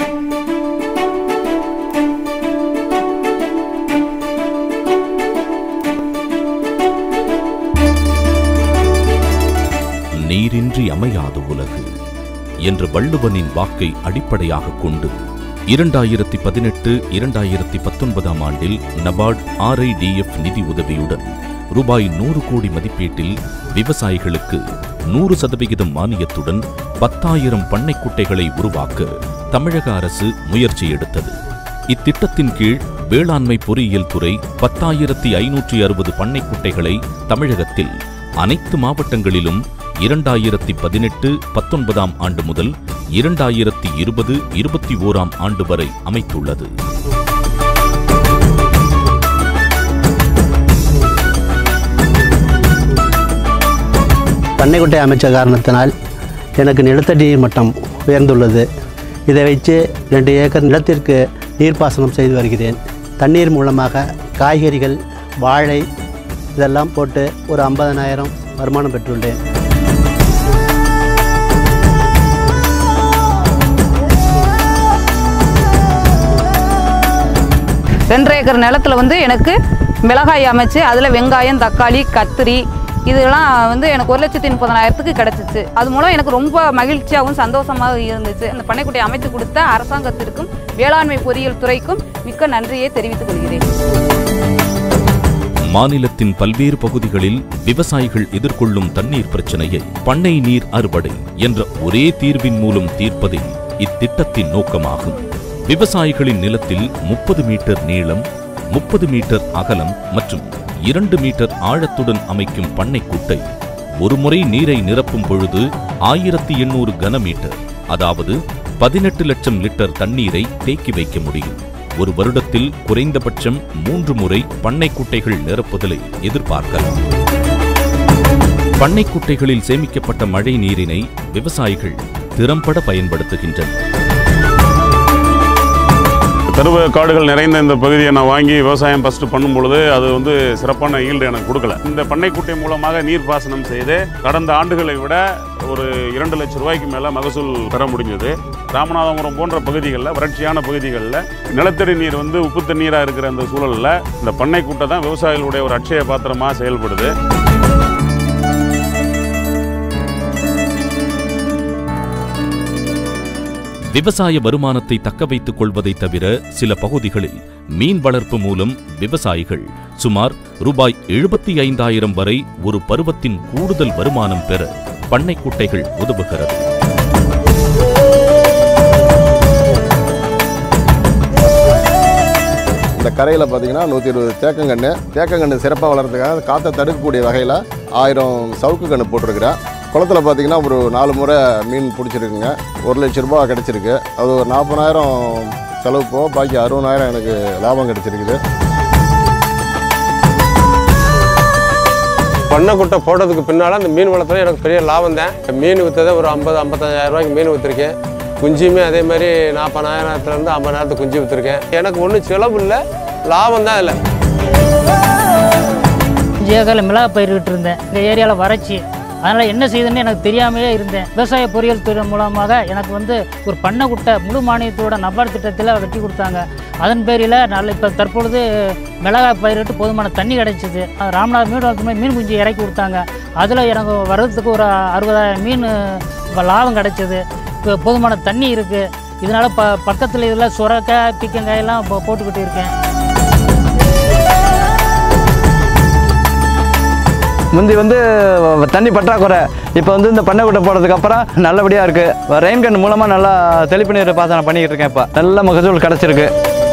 நீரின்றி அமையாது உலகு என்ற வள்ளுவனின் வாக்கை அடிப்படையாக கொண்டு 2018-2019 ஆண்டில் நபார்ட் RIDF நிதி உதவியுடன் ரூபாய் 100 கோடி மதிப்பீட்டில் விவசாயிகளுக்கு 100% மானியத்துடன் 10,000 பண்ணைக்குட்டைகளை உருவாக்க தமிழக அரசு முயற்சி எடுத்தது. இத்திட்டத்தின் கீழ் வேளாண்மை பொறியியல் துறை 10,560 பண்ணைக்குட்டைகளை தமிழகத்தில் அனைத்து மாவட்டங்களிலும் 2018-19 ஆண்டு முதல் 2020-21 ஆண்டு வரை அமைத்துள்ளது. பண்ணைக்குட்டை அமைச்ச காரணத்தினால் எனக்கு நிலத்தடி நீர் மட்டம் உயர்ந்துள்ளது. இதை வைத்து 2 ஏக்கர் நிலத்திற்கு நீர்ப்பாசனம் செய்து வருகிறேன். தண்ணீர் மூலமாக காய்கறிகள், வாழை இதெல்லாம் போட்டு ஒரு 50,000 வருமானம் பெற்றுள்ளேன். 2 ஏக்கர் நிலத்தில் எனக்கு மிளகாய் அமைச்சு அதில் வெங்காயம், தக்காளி, கத்திரி இதெல்லாம் எனக்கு 1,30,000க்கு கிடச்சிச்சு. அது மூலம் எனக்கு ரொம்ப மகிழ்ச்சியாகவும் சந்தோஷமாக இருந்துச்சு. அந்த பண்ணைக்குட்டையை அமைத்து கொடுத்த அரசாங்கத்திற்கும் வேளாண்மை பொறியியல் துறைக்கும் மிக்க நன்றியை தெரிவித்துக் கொள்கிறேன். மாநிலத்தின் பல்வேறு பகுதிகளில் விவசாயிகள் எதிர்கொள்ளும் தண்ணீர் பிரச்சனையை பண்ணை நீர் அறுவடை என்ற ஒரே தீர்வின் மூலம் தீர்ப்பதே இத்திட்டத்தின் நோக்கமாகும். விவசாயிகளின் நிலத்தில் 30 மீட்டர் நீளம், 30 மீட்டர் அகலம் மற்றும் 2 மீட்டர் ஆழத்துடன் அமைக்கும் பண்ணைக்குட்டை ஒரு முறை நீரை நிரப்பும் பொழுது 1800 கனமீட்டர், அதாவது 18 லட்சம் லிட்டர் தண்ணீரை தேக்கி வைக்க முடியும். ஒரு வருடத்தில் குறைந்தபட்சம் 3 முறை பண்ணைக்குட்டைகள் நிரப்புதலை எதிர்பார்க்கலாம். பண்ணைக்குட்டைகளில் சேமிக்கப்பட்ட மழை நீரினை விவசாயிகள் திறம்பட பயன்படுத்துகின்றனர். கருவ காடுகள் நிறைந்த இந்த பகுதியை நான் வாங்கி விவசாயம் ஃபஸ்ட்டு பண்ணும்பொழுது அது சிறப்பான ஈல்டு எனக்கு கொடுக்கல. இந்த பண்ணைக்குட்டை மூலமாக நீர்ப்பாசனம் செய்து கடந்த ஆண்டுகளை விட ஒரு 2 லட்சம் ரூபாய்க்கு மேலே மகசூல் பெற முடிஞ்சது. ராமநாதபுரம் போன்ற பகுதிகளில், வறட்சியான பகுதிகளில் நிலத்தடி நீர் உப்பு தண்ணீராக இருக்கிற அந்த சூழலில் இந்த பண்ணைக்குட்டை தான் விவசாயிகளுடைய ஒரு அட்சய பாத்திரமாக செயல்படுது. விவசாய வருமானத்தை தக்க வைத்துக் கொள்வதை தவிர சில பகுதிகளில் மீன் வளர்ப்பு மூலம் விவசாயிகள் சுமார் ரூபாய் 75,000 வரை ஒரு பருவத்தின் கூடுதல் வருமானம் பெற பண்ணைக்குட்டைகள் உதவுகிறது. இந்த கரையில் பார்த்தீங்கன்னா 120 தேக்கங்கன்று சிறப்பாக வளர்றதுக்காக காற்றை தடுக்கக்கூடிய வகையில் 1000 சவுக்கு கன்று போட்டிருக்கிறேன். குளத்தில் பார்த்தீங்கன்னா ஒரு 4 முறை மீன் பிடிச்சிருக்குங்க. 1 லட்சம் ரூபா கிடச்சிருக்கு. அது ஒரு 40,000 செலவு போக பாக்கி 60,000 எனக்கு லாபம் கிடச்சிருக்குது. பண்ணைக்குட்டை போட்டதுக்கு பின்னால் அந்த மீன் வளர்த்துல எனக்கு பெரிய லாபம் தான். மீன் விற்றதை ஒரு 50-55,000 ரூபாய்க்கு மீன் விற்றுருக்கேன். குஞ்சுமே அதே மாதிரி 40,000லேருந்து 50,000 குஞ்சு விற்றுருக்கேன். எனக்கு ஒன்றும் செலவு இல்லை, லாபம் தான் இல்லை. 5 ஏக்கரில் மிளகாய் பயிர்கிட்டு இருந்தேன். இந்த ஏரியாவில் வறட்சி, அதனால் என்ன செய்யுதுன்னு எனக்கு தெரியாமையே இருந்தேன். விவசாய பொறியியல் துறை மூலமாக எனக்கு ஒரு பண்ணைக்குட்டை முழு மானியத்தோட நபார்டு திட்டத்தில் வெட்டி கொடுத்தாங்க. அதன் பேரில் இப்போ தற்பொழுது மிளகாய் பயிரிட்டு போதுமான தண்ணி கிடைச்சிது. ராமநாதபுரம் மீன்வளத்துறை மீன் குஞ்சு இறக்கி கொடுத்தாங்க. அதில் எனக்கு வர்றதுக்கு ஒரு 60,000 மீன் லாபம் கிடைச்சிது. இப்போ போதுமான தண்ணி இருக்குது. இதனால் பக்கத்தில் இதில் சுரக்காய், பீக்கங்காயெல்லாம் போட்டுக்கிட்டு இருக்கேன். முந்தி தண்ணி பற்றாக்குறை, இப்போ இந்த பண்ணைக்குட்டை போடுறதுக்கப்புறம் நல்லபடியாக இருக்குது. ரெயின் கன் மூலமாக நல்லா தெளிப்பு நீர் பாசனம் பண்ணிக்கிட்டு இருக்கேன். இப்போ நல்ல மகசூல் கிடச்சிருக்கு.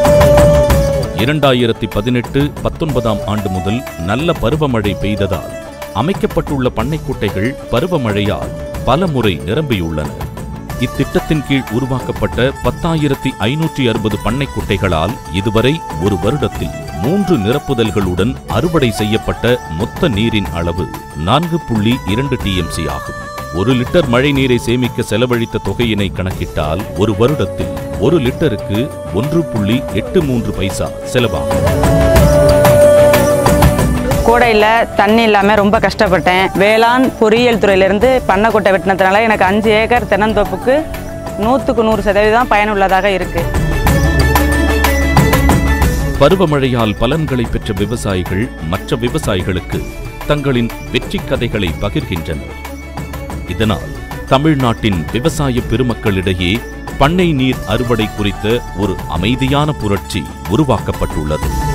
2018-19 ஆண்டு முதல் நல்ல பருவமழை பெய்ததால் அமைக்கப்பட்டுள்ள பண்ணைக்குட்டைகள் பருவமழையால் பல முறை நிரம்பியுள்ளன. இத்திட்டத்தின் கீழ் உருவாக்கப்பட்ட 10,560 பண்ணைக்குட்டைகளால் இதுவரை ஒரு வருடத்தில் 3 நிரப்புதல்களுடன் அறுவடை செய்யப்பட்ட மொத்த நீரின் அளவு 4.2 TMC ஆகும். 1 லிட்டர் மழை நீரை சேமிக்க செலவழித்த தொகையினை கணக்கிட்டால் ஒரு வருடத்தில் 1 லிட்டருக்கு 1.83 பைசா செலவாகும். கோடையில் தண்ணி இல்லாமல் ரொம்ப கஷ்டப்பட்டேன். வேளாண் பொறியியல் துறையிலேருந்து பண்ணைக்குட்டை வெட்டினதுனால எனக்கு 5 ஏக்கர் தென்னந்தோப்புக்கு 100க்கு 100% பயனுள்ளதாக இருக்கு. பருவமழையால் பலன்களை பெற்ற விவசாயிகள் மற்ற விவசாயிகளுக்கு தங்களின் வெற்றி கதைகளை பகிர்கின்றனர். இதனால் தமிழ்நாட்டின் விவசாய பெருமக்களிடையே பண்ணை நீர் அறுவடை குறித்த ஒரு அமைதியான புரட்சி உருவாக்கப்பட்டுள்ளது.